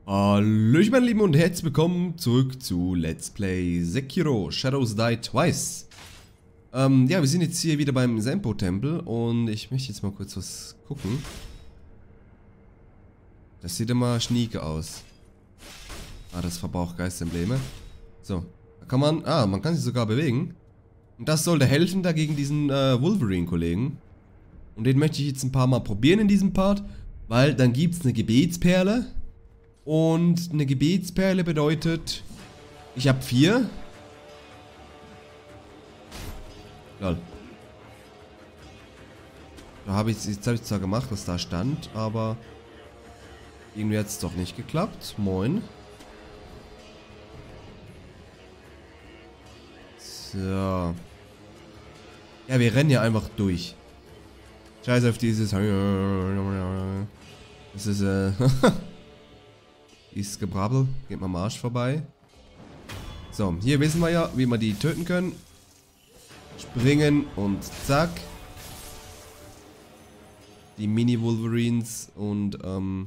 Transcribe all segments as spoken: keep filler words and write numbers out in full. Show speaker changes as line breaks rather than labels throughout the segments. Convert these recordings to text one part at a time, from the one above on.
Hallöchen meine Lieben und herzlich willkommen zurück zu Let's Play Sekiro Shadows Die Twice. Ähm, ja, wir sind jetzt hier wieder beim Senpo-Tempel und ich möchte jetzt mal kurz was gucken. Das sieht immer schnieke aus. Ah, das verbraucht Geistembleme. So, da kann man, ah, man kann sich sogar bewegen. Und das sollte helfen da gegen diesen äh, Wolverine-Kollegen. Und den möchte ich jetzt ein paar Mal probieren in diesem Part, weil dann gibt es eine Gebetsperle. Und eine Gebetsperle bedeutet, ich habe vier. Lol. Da habe ich jetzt habe ich zwar gemacht, was da stand, aber irgendwie hat es doch nicht geklappt. Moin. So. Ja, wir rennen ja einfach durch. Scheiß auf dieses. Das ist äh. Ist Gebrabbel. Geht mal Marsch vorbei. So, hier wissen wir ja, wie wir die töten können. Springen und zack. Die Mini-Wolverines und ähm...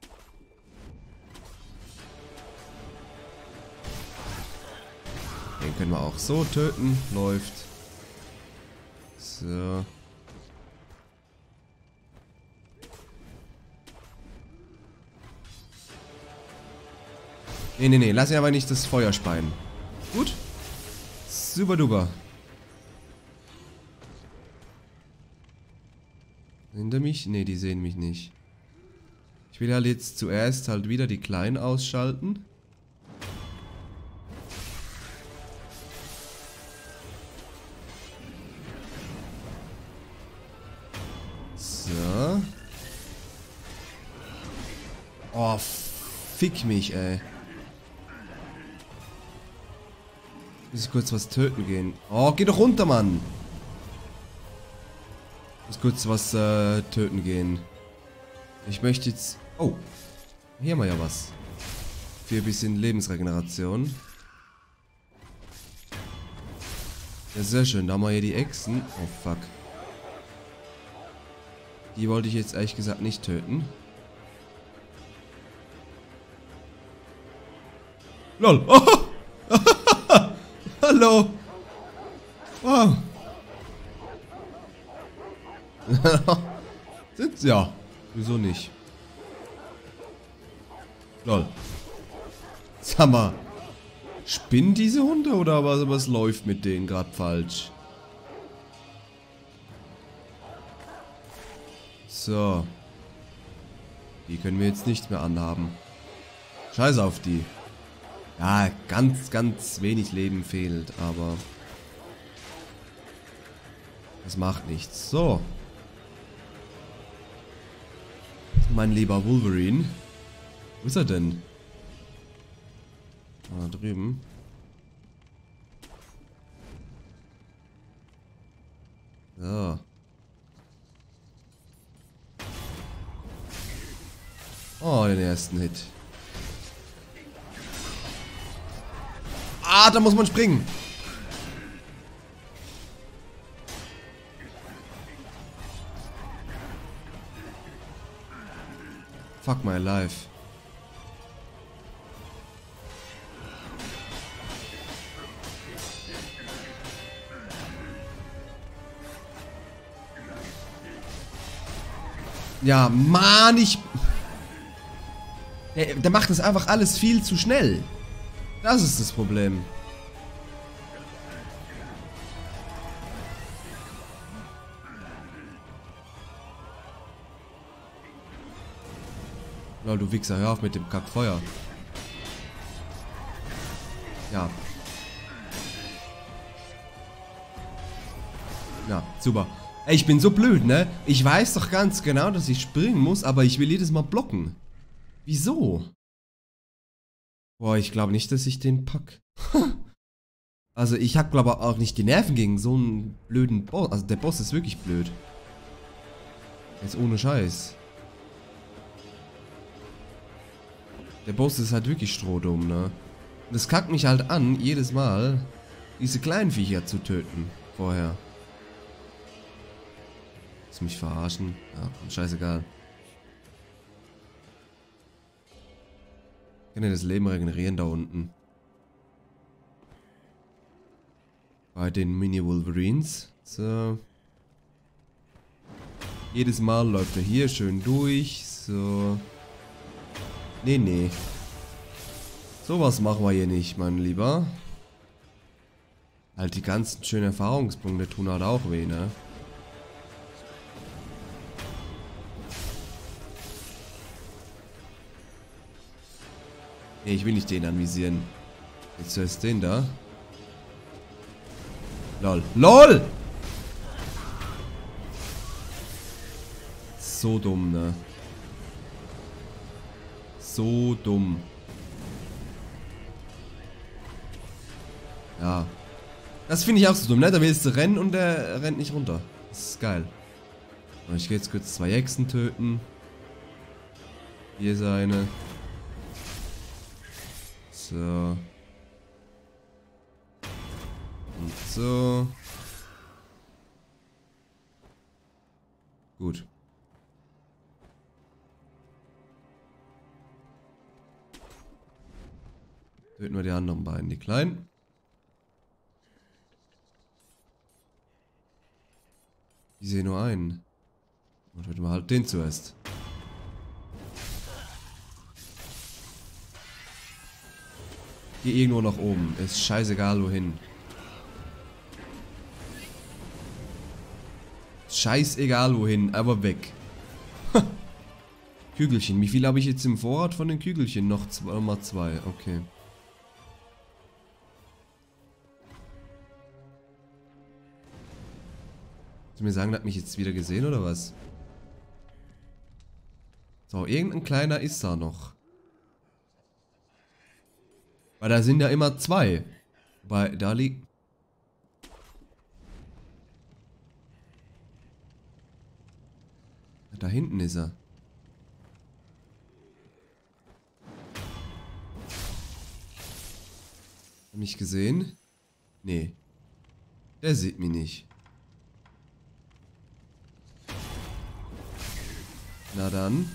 den können wir auch so töten. Läuft. So. Nee, nee, nee, lass ihn aber nicht das Feuer speien. Gut. Super duper. Hinter mich? Nee, die sehen mich nicht. Ich will halt jetzt zuerst halt wieder die Kleinen ausschalten. So. Oh, fick mich, ey. Muss ich kurz was töten gehen. Oh, geh doch runter, Mann. Muss kurz was äh, töten gehen. Ich möchte jetzt... Oh. Hier haben wir ja was. Für ein bisschen Lebensregeneration. Ja, sehr schön. Da haben wir hier die Echsen. Oh, fuck. Die wollte ich jetzt ehrlich gesagt nicht töten. Lol. Oh. Hallo. Wow. Sind's ja. Wieso nicht? Lol. Sag mal. Spinnen diese Hunde oder was, was läuft mit denen gerade falsch? So. Die können wir jetzt nicht mehr anhaben. Scheiß auf die. Ja, ganz, ganz wenig Leben fehlt, aber das macht nichts. So. Mein lieber Wolverine. Wo ist er denn? Ah, da drüben. So. Oh, den ersten Hit. Ah, da muss man springen. Fuck my life. Ja, Mann, ich... Der, der macht das einfach alles viel zu schnell. Das ist das Problem. Lol, du Wichser, hör auf mit dem Kackfeuer. Ja. Ja, super. Ey, ich bin so blöd, ne? Ich weiß doch ganz genau, dass ich springen muss, aber ich will jedes Mal blocken. Wieso? Boah, ich glaube nicht, dass ich den pack. Also ich habe glaube auch nicht die Nerven gegen so einen blöden Boss. Also der Boss ist wirklich blöd. Jetzt ohne Scheiß. Der Boss ist halt wirklich strohdumm, ne? Und das kackt mich halt an, jedes Mal diese kleinen Viecher zu töten. Vorher. Lass mich verarschen. Ja, scheißegal. kann ja das Leben regenerieren da unten. Bei den Mini-Wolverines. So. Jedes Mal läuft er hier schön durch. So. Nee, nee. Sowas machen wir hier nicht, mein Lieber. Halt, die ganzen schönen Erfahrungspunkte tun halt auch weh, ne? Nee, ich will nicht den anvisieren. Jetzt ist den da. Lol. LOL! So dumm, ne? So dumm. Ja. Das finde ich auch so dumm, ne? Da willst du rennen und der rennt nicht runter. Das ist geil. Und ich gehe jetzt kurz zwei Hexen töten. Hier ist eine. So. Und so. Gut. Töten wir die anderen beiden, die kleinen. Ich sehe nur einen. Und töten wir halt den zuerst. Geh irgendwo nach oben. Ist scheißegal wohin. Scheißegal wohin, aber weg. Kügelchen. Wie viel habe ich jetzt im Vorrat von den Kügelchen? Noch zwei, mal zwei. Okay. Willst du mir sagen, der hat mich jetzt wieder gesehen oder was? So, irgendein kleiner ist da noch. Weil da sind ja immer zwei. Wobei, da liegt... Da hinten ist er. Hat mich gesehen? Nee. Der sieht mich nicht. Na dann.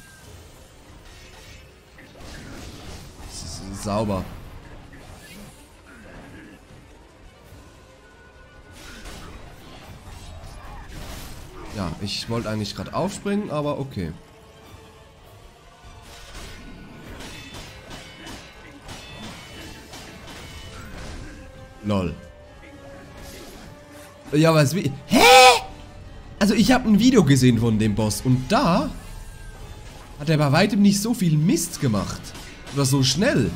Das ist sauber. Ja, ich wollte eigentlich gerade aufspringen, aber okay. Lol. Ja, was wie... Hä? Also ich habe ein Video gesehen von dem Boss und da hat er bei weitem nicht so viel Mist gemacht. Oder so schnell.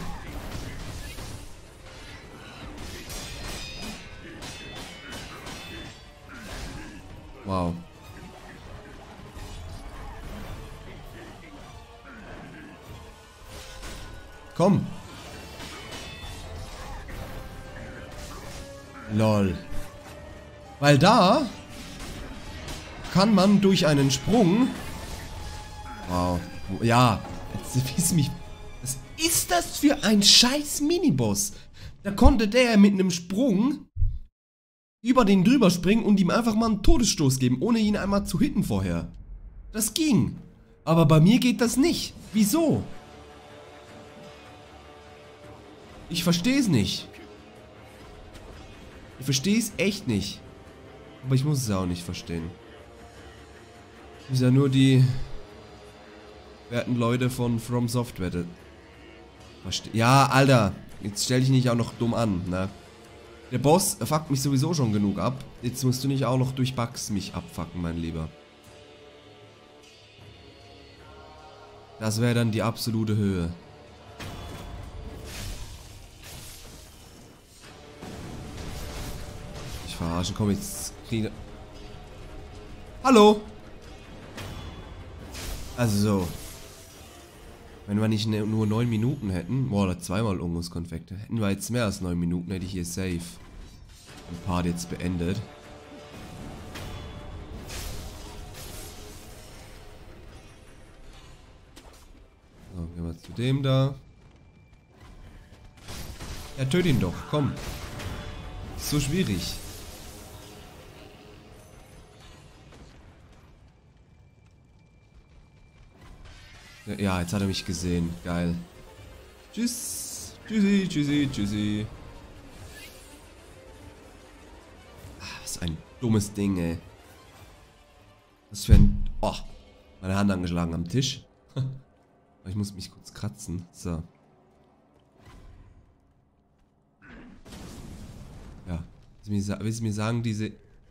Wow. Komm. Lol. Weil da kann man durch einen Sprung... Wow. Ja. Jetzt wissen mich... Was ist das für ein scheiß Miniboss? Da konnte der mit einem Sprung über den drüber springen und ihm einfach mal einen Todesstoß geben, ohne ihn einmal zu hitten vorher. Das ging. Aber bei mir geht das nicht. Wieso? Ich verstehe es nicht. Ich verstehe es echt nicht. Aber ich muss es auch nicht verstehen. Ich muss ja nur die werten Leute von From Software verstehen. Ja, Alter. Jetzt stell dich nicht auch noch dumm an, ne? Der Boss fuckt mich sowieso schon genug ab. Jetzt musst du nicht auch noch durch Bugs mich abfucken, mein Lieber. Das wäre dann die absolute Höhe. Ich verarschen, komm, jetzt kriege... Hallo! Also so. Wenn wir nicht ne, nur neun Minuten hätten, boah, oder zweimal Ungusskonfekte, hätten wir jetzt mehr als neun Minuten, hätte ich hier safe den Part jetzt beendet. So, gehen wir zu dem da. Ja, töte ihn doch, komm. Ist so schwierig. Ja, jetzt hat er mich gesehen. Geil. Tschüss. Tschüssi, tschüssi, tschüssi. Ah, was ein dummes Ding, ey. Was für ein... Oh, meine Hand angeschlagen am Tisch. Ich muss mich kurz kratzen. So. Ja. Willst du mir sagen, diese...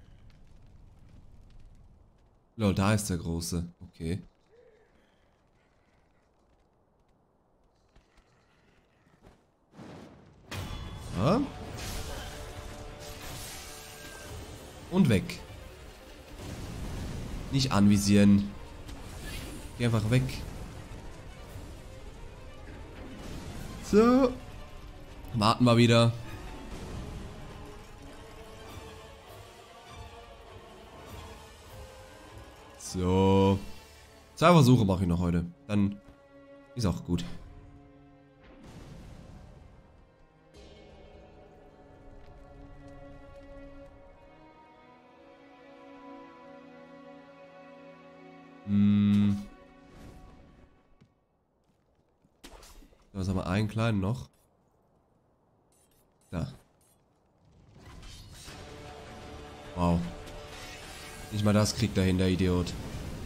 Lol, da ist der Große. Okay. Ja. Und weg. Nicht anvisieren. Geh einfach weg. So. Warten wir wieder. So. Zwei Versuche mache ich noch heute. Dann ist auch gut. Hm. Was haben wir? Einen kleinen noch. Da. Wow. Nicht mal das kriegt er hin, der Idiot.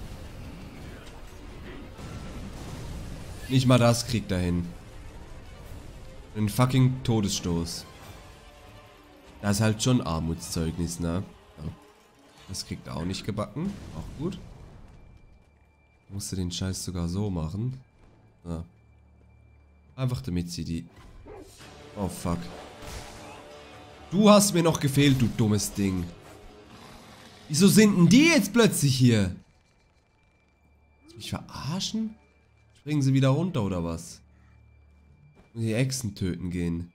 Nicht mal das kriegt er hin. Ein fucking Todesstoß. Das ist halt schon Armutszeugnis, ne? Ja. Das kriegt er auch nicht gebacken. Auch gut. Musste den Scheiß sogar so machen. Ja. Einfach damit sie die... Oh fuck. Du hast mir noch gefehlt, du dummes Ding. Wieso sind denn die jetzt plötzlich hier? Willst du mich verarschen? Springen sie wieder runter oder was? Und die Echsen töten gehen.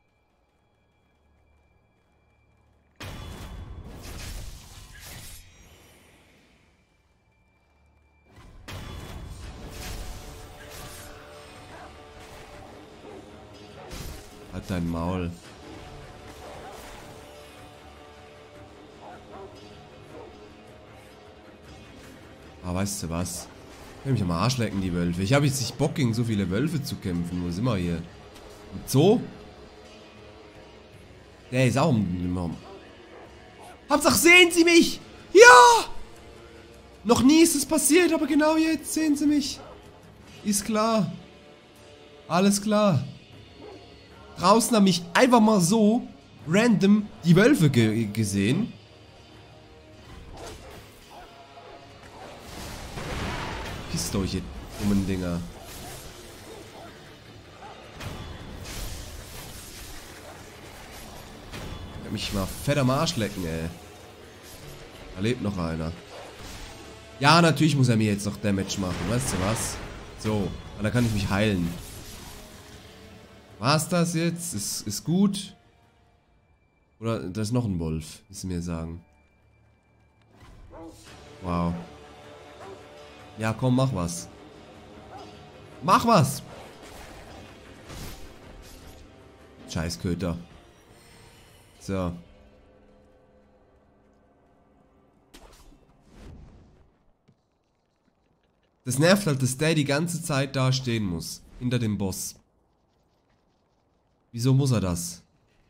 Halt dein Maul. Ah, weißt du was? Ich will mich am Arsch lecken, die Wölfe. Ich habe jetzt nicht Bock, gegen so viele Wölfe zu kämpfen. Wo sind wir hier? Und so? Der ist auch ein... Hauptsache sehen Sie mich! Ja! Noch nie ist es passiert, aber genau jetzt sehen Sie mich. Ist klar. Alles klar. Draußen habe ich einfach mal so random die Wölfe ge gesehen. Pisst euch, ihr dummen Dinger. Ich kann mich mal fett am Arsch lecken, ey. Da lebt noch einer. Ja, natürlich muss er mir jetzt noch Damage machen. Weißt du was? So, und dann kann ich mich heilen. War's das jetzt? Ist, ist gut? Oder da ist noch ein Wolf, müssen wir sagen. Wow. Ja, komm, mach was. Mach was! Scheißköter. So. Das nervt halt, dass der die ganze Zeit da stehen muss. Hinter dem Boss. Wieso muss er das?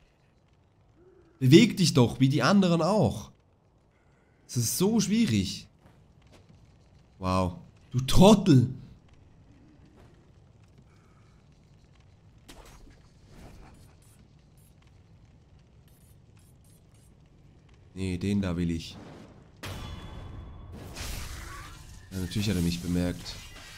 Beweg dich doch, wie die anderen auch. Das ist so schwierig. Wow. Du Trottel. Nee, den da will ich. Ja, natürlich hat er mich bemerkt.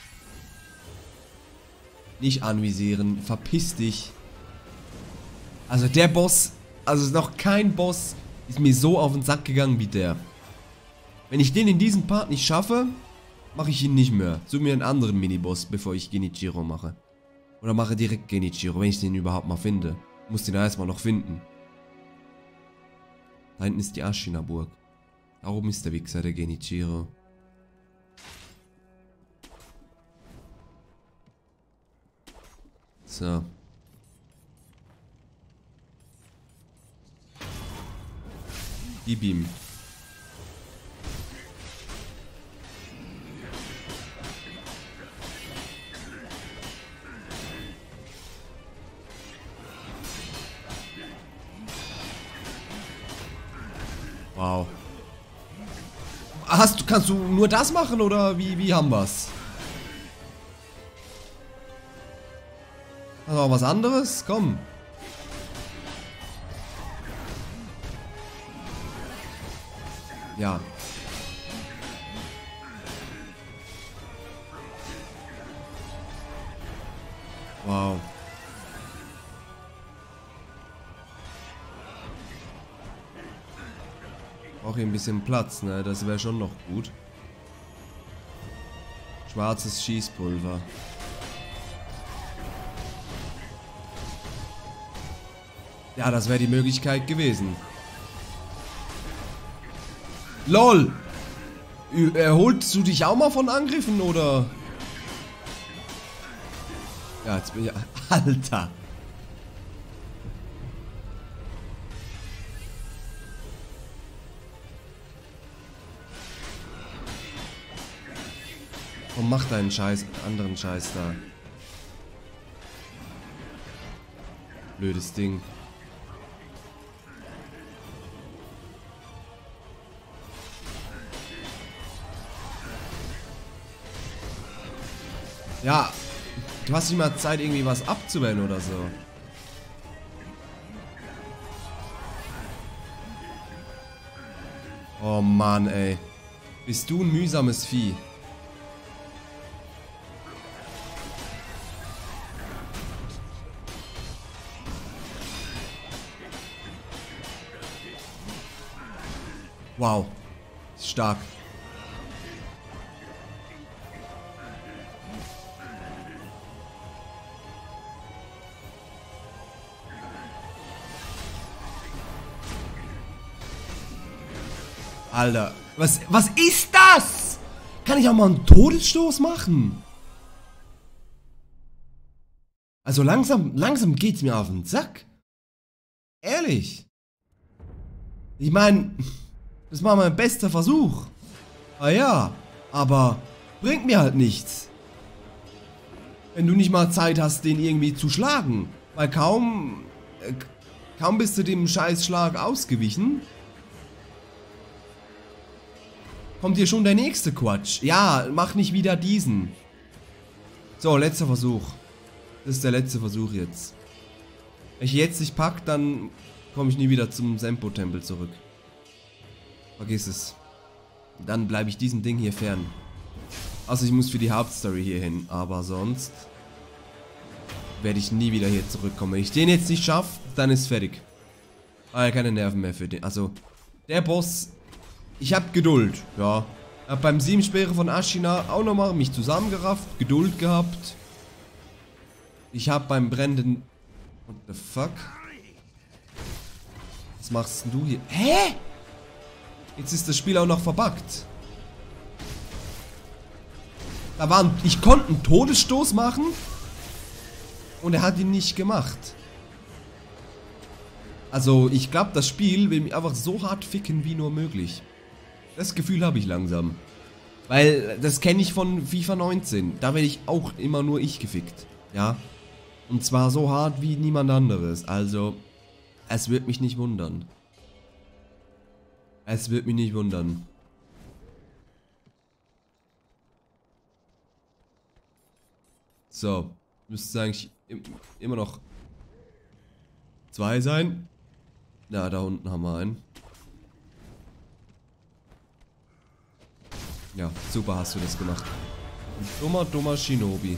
Nicht anvisieren. Verpiss dich. Also der Boss, also noch kein Boss ist mir so auf den Sack gegangen wie der. Wenn ich den in diesem Part nicht schaffe, mache ich ihn nicht mehr. Suche mir einen anderen Miniboss, bevor ich Genichiro mache. Oder mache direkt Genichiro, wenn ich den überhaupt mal finde. Muss den erstmal noch finden. Da hinten ist die Ashina-Burg. Da oben ist der Wichser, der Genichiro. So. Gib ihm. Wow. Hast du, kannst du nur das machen oder wie, wie haben wir's? Hast du auch was anderes? Komm. Ja. Wow. Auch hier ein bisschen Platz, ne? Das wäre schon noch gut. Schwarzes Schießpulver. Ja, das wäre die Möglichkeit gewesen. LOL! Erholst du dich auch mal von Angriffen, oder? Ja, jetzt bin ich... Alter! Komm, mach deinen Scheiß, anderen Scheiß da. Blödes Ding. Ja, du hast nicht mal Zeit, irgendwie was abzuwehren oder so. Oh Mann, ey. Bist du ein mühsames Vieh. Wow. Stark. Alter, was, was ist das? Kann ich auch mal einen Todesstoß machen? Also langsam, langsam geht's mir auf den Sack. Ehrlich. Ich meine, das war mein bester Versuch. Ah ja, aber bringt mir halt nichts. Wenn du nicht mal Zeit hast, den irgendwie zu schlagen. Weil kaum, äh, kaum bist du dem Scheißschlag ausgewichen, kommt hier schon der nächste Quatsch. Ja, mach nicht wieder diesen. So, letzter Versuch. Das ist der letzte Versuch jetzt. Wenn ich jetzt nicht pack, dann komme ich nie wieder zum Sempo-Tempel zurück. Vergiss es. Dann bleibe ich diesem Ding hier fern. Also ich muss für die Hauptstory hier hin. Aber sonst werde ich nie wieder hier zurückkommen. Wenn ich den jetzt nicht schaffe, dann ist fertig. Ah, keine Nerven mehr für den. Also, der Boss... Ich habe Geduld, ja. Hab beim sieben Speere von Ashina auch nochmal mich zusammengerafft, Geduld gehabt. Ich habe beim brennenden... What the fuck? Was machst denn du hier? Hä? Jetzt ist das Spiel auch noch verbuggt. Da waren... Ich konnte einen Todesstoß machen. Und er hat ihn nicht gemacht. Also, ich glaube, das Spiel will mich einfach so hart ficken wie nur möglich. Das Gefühl habe ich langsam. Weil das kenne ich von FIFA neunzehn. Da werde ich auch immer nur ich gefickt. Ja. Und zwar so hart wie niemand anderes. Also, es wird mich nicht wundern. Es wird mich nicht wundern. So. Müsste eigentlich immer noch zwei sein. Ja, da unten haben wir einen. Ja, super hast du das gemacht. Ein dummer, dummer Shinobi.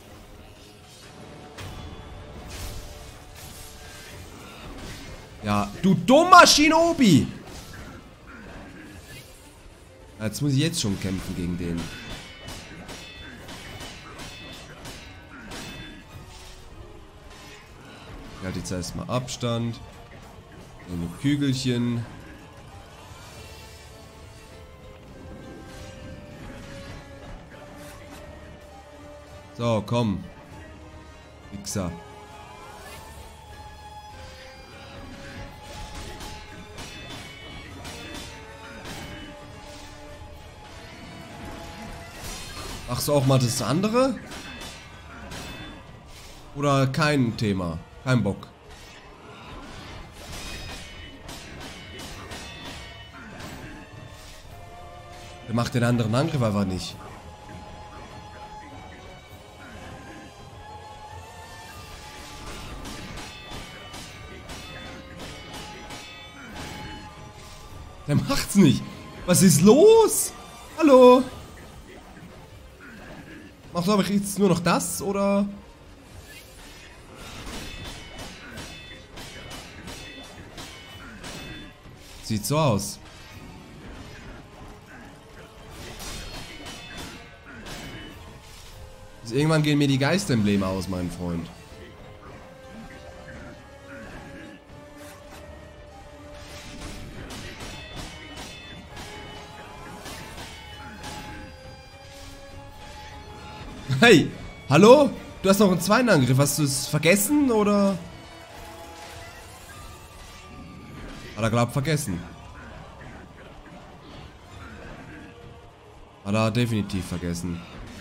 Ja, du dummer Shinobi! Jetzt muss ich jetzt schon kämpfen gegen den. Ich halte jetzt erstmal Abstand. Nehme Kügelchen. So, komm. Wichser. Machst du auch mal das andere? Oder kein Thema? Kein Bock. macht den anderen Angriff einfach nicht. Der macht's nicht. Was ist los? Hallo? Macht aber jetzt nur noch das, oder? Sieht so aus. Also irgendwann gehen mir die Geisterembleme aus, mein Freund. Hey, hallo? Du hast noch einen zweiten Angriff. Hast du es vergessen, oder? Hat er, glaub, vergessen. Hat er definitiv vergessen.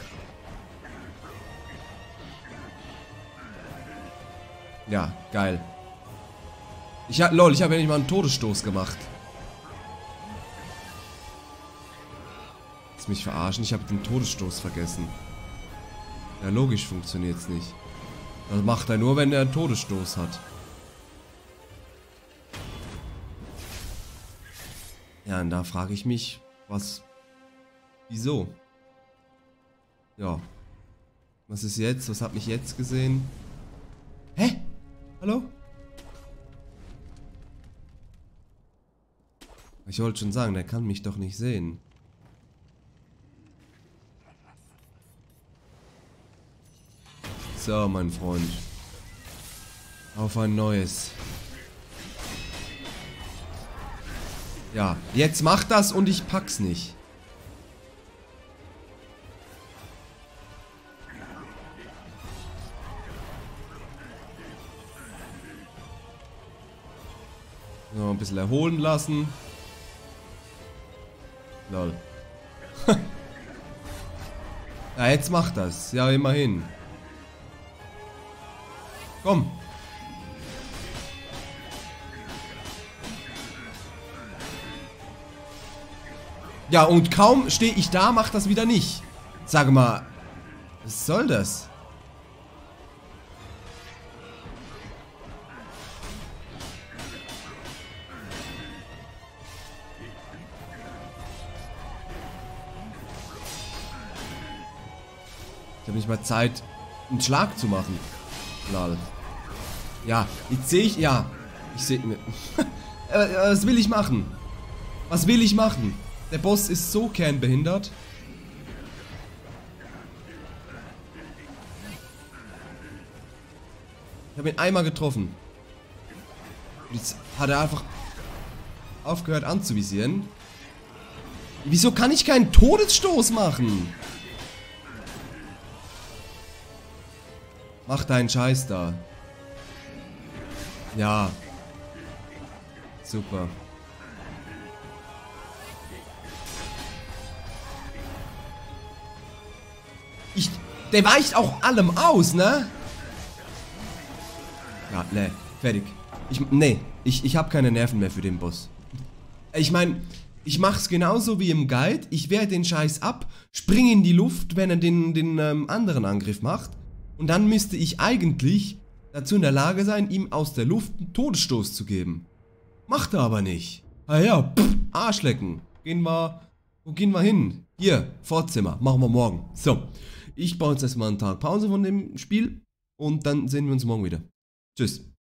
Ja, geil. Ich hab, lol, ich habe ja nicht mal einen Todesstoß gemacht. Lass mich verarschen, ich habe den Todesstoß vergessen. Ja, logisch funktioniert's nicht. Das macht er nur, wenn er einen Todesstoß hat. Ja, und da frage ich mich, was... Wieso? Ja. Was ist jetzt? Was hat mich jetzt gesehen? Hä? Hallo? Ich wollte schon sagen, der kann mich doch nicht sehen. So, mein Freund. Auf ein neues. Ja, jetzt mach das und ich pack's nicht. So, ein bisschen erholen lassen. Lol. Ja, jetzt mach das. Ja, immerhin. Komm. Ja, und kaum stehe ich da, macht das wieder nicht. Sag mal, was soll das? Ich habe nicht mal Zeit, einen Schlag zu machen. Lol. Ja, jetzt sehe ich, ja. Ich sehe... Was will ich machen? Was will ich machen? Der Boss ist so kernbehindert. Ich habe ihn einmal getroffen. Jetzt hat er einfach aufgehört anzuvisieren. Wieso kann ich keinen Todesstoß machen? Mach deinen Scheiß da. Ja. Super. Ich, der weicht auch allem aus, ne? Ja, ne, fertig. Ich, ne, ich, ich habe keine Nerven mehr für den Boss. Ich meine, ich mach's genauso wie im Guide. Ich wehre den Scheiß ab, springe in die Luft, wenn er den, den ähm, anderen Angriff macht. Und dann müsste ich eigentlich dazu in der Lage sein, ihm aus der Luft einen Todesstoß zu geben. Macht er aber nicht. Ah ja, pff, Arschlecken. Gehen wir, wo gehen wir hin? Hier, Vorzimmer, machen wir morgen. So, ich baue jetzt erstmal einen Tag Pause von dem Spiel und dann sehen wir uns morgen wieder. Tschüss.